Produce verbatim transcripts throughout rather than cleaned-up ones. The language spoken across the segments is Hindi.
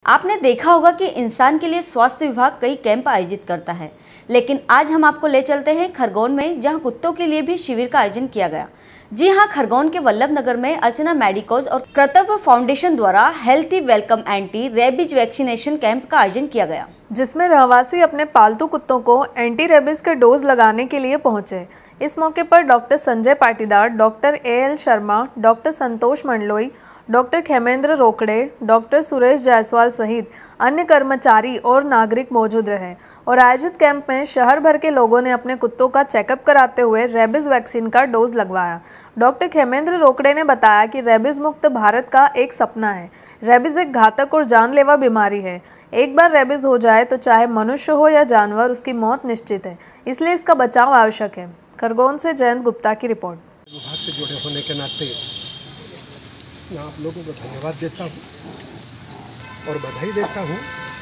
आपने देखा होगा कि इंसान के लिए स्वास्थ्य विभाग कई कैंप आयोजित करता है, लेकिन आज हम आपको ले चलते हैं खरगोन में, जहां कुत्तों के लिए भी शिविर का आयोजन किया गया। जी हां, खरगोन के वल्लभ नगर में अर्चना मेडिकोज और कर्तव्य फाउंडेशन द्वारा healthy welcome anti rabies vaccination camp का आयोजन किया गया, जिसमें रहवासी अपने पालतू कुत्तों को एंटी रेबीज के डोज लगाने के लिए पहुंचे। इस मौके पर doctor Sanjay Patidar, doctor A L Sharma, doctor Santosh Mandloi, doctor Khemendra Rokade, doctor Suresh Jaiswal सहित अन्य कर्मचारी और नागरिक मौजूद रहे और आयोजित कैंप में शहर भर के लोगों ने अपने कुत्तों का चेकअप कराते हुए रेबीज वैक्सीन का डोज लगवाया। डॉक्टर खेमेंद्र रोकड़े ने बताया कि रेबीज मुक्त भारत का एक सपना है। रेबीज एक घातक और जानलेवा बीमारी है। एक बार रेबीज हो जाए तो चाहे मनुष्य हो या जानवर, उसकी मौत निश्चित है, इसलिए इसका बचाव आवश्यक है। खरगोन से जयंत गुप्ता की रिपोर्ट। विभाग से जुड़े होने के नाते मैं आप लोगों को धन्यवाद देता हूँ और बधाई देता हूँ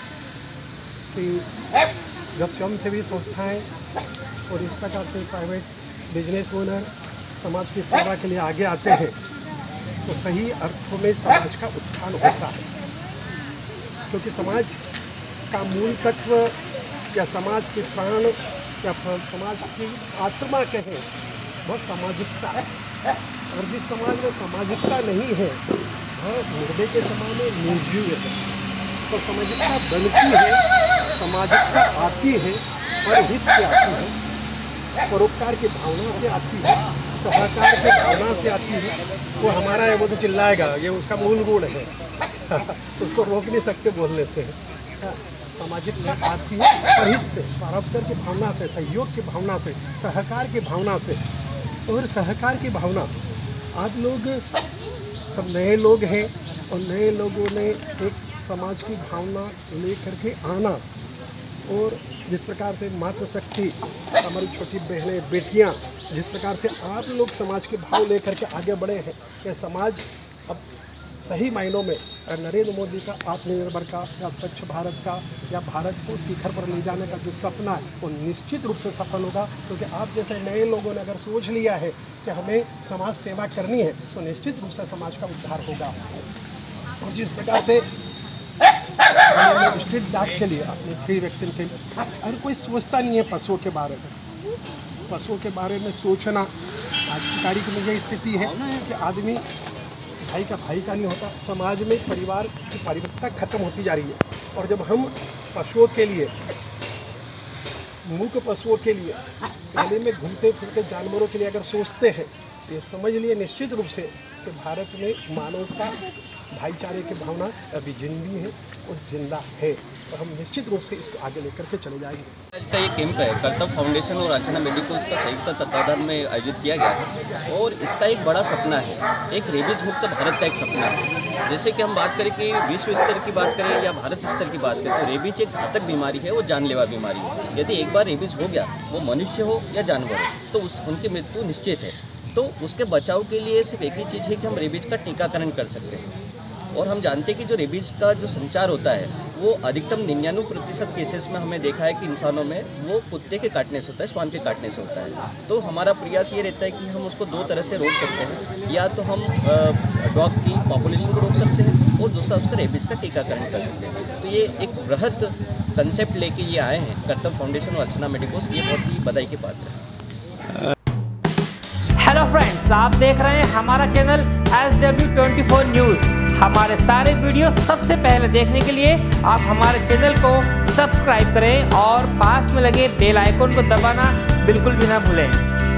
कि जब स्वयंसेवी संस्थाएं और इस प्रकार से प्राइवेट बिजनेस ओनर समाज की सेवा के लिए आगे आते हैं तो सही अर्थों में समाज का उत्थान होता है, क्योंकि समाज का मूल तत्व या समाज के प्राण या समाज की आत्मा कहें वह सामाजिकता है। और जिस समाज में सामाजिकता नहीं है वह मुर्दे के समान में निर्जीव है। तो सामाजिकता बनती है, सामाजिकता आती है और हित से आती है, परोपकार की भावना से आती है, सहकार की भावना से आती है। वो हमारा है, वो तो चिल्लाएगा, ये उसका मूल गुण है उसको रोक नहीं सकते बोलने से। सामाजिकता आती है और हित से, परोपकार की भावना से, सहयोग की भावना से, सहकार की भावना से। और सहकार की भावना, आप लोग सब नए लोग हैं और नए लोगों ने एक समाज की भावना लेकर के आना, और जिस प्रकार से मातृशक्ति, हमारी छोटी बहनें, बेटियां, जिस प्रकार से आप लोग समाज के भाव लेकर के आगे बढ़े हैं, यह समाज अब सही मायनों में नरेंद्र मोदी का आत्मनिर्भर का या स्वच्छ भारत का या भारत को शिखर पर ले जाने का जो सपना है वो निश्चित रूप से सफल होगा। क्योंकि आप जैसे नए लोगों ने अगर सोच लिया है कि हमें समाज सेवा करनी है तो निश्चित रूप से समाज का उद्धार होगा। और जिस प्रकार से स्ट्रीट डॉग के लिए, अपनी फ्री वैक्सीन के लिए, अगर कोई सोचता नहीं है पशुओं के बारे में, पशुओं के बारे में सोचना आज की तारीख में यही स्थिति है कि आदमी भाई का भाई का नहीं होता, समाज में परिवार की पारिवारिकता खत्म होती जा रही है। और जब हम पशुओं के लिए, मूक पशुओं के लिए, गले में घूमते फिरते जानवरों के लिए अगर सोचते हैं तो ये समझ लिए निश्चित रूप से कि भारत में मानवता, भाईचारे की भावना अभी जिंदी है और जिंदा है, और हम निश्चित रूप से इसको आगे लेकर के चले जाएंगे। आज का ये कैंप है कर्तव्य फाउंडेशन और अर्चना मेडिकोज का संयुक्त तत्वाधान में आयोजित किया गया है, और इसका एक बड़ा सपना है, एक रेबीज मुक्त भारत का एक सपना है। जैसे कि हम बात करें कि विश्व स्तर की बात करें या भारत स्तर की बात करें तो रेबीज एक घातक बीमारी है, वो जानलेवा बीमारी है। यदि एक बार रेबीज हो गया, वो मनुष्य हो या जानवर हो, तो उस उनकी मृत्यु निश्चित है। तो उसके बचाव के लिए सिर्फ एक ही चीज़ है कि हम रेबीज का टीकाकरण कर सकते हैं। और हम जानते हैं कि जो रेबीज का जो संचार होता है वो अधिकतम निन्यानवे प्रतिशत केसेस में हमें देखा है कि इंसानों में वो कुत्ते के काटने से होता है, श्वान के काटने से होता है। तो हमारा प्रयास ये रहता है कि हम उसको दो तरह से रोक सकते हैं, या तो हम डॉग की पॉपुलेशन को रोक सकते हैं और दूसरा उसका रेबीज का टीकाकरण कर सकते हैं। तो ये एक बृहत कंसेप्ट लेके ये आए हैं कर्तव्य फाउंडेशन और अर्चना मेडिकोज, ये बहुत ही बधाई के पात्र है। हेलो फ्रेंड्स, आप देख रहे हैं हमारा channel S W twenty four news. हमारे सारे वीडियो सबसे पहले देखने के लिए आप हमारे चैनल को सब्सक्राइब करें और पास में लगे बेल आइकन को दबाना बिल्कुल भी ना भूलें।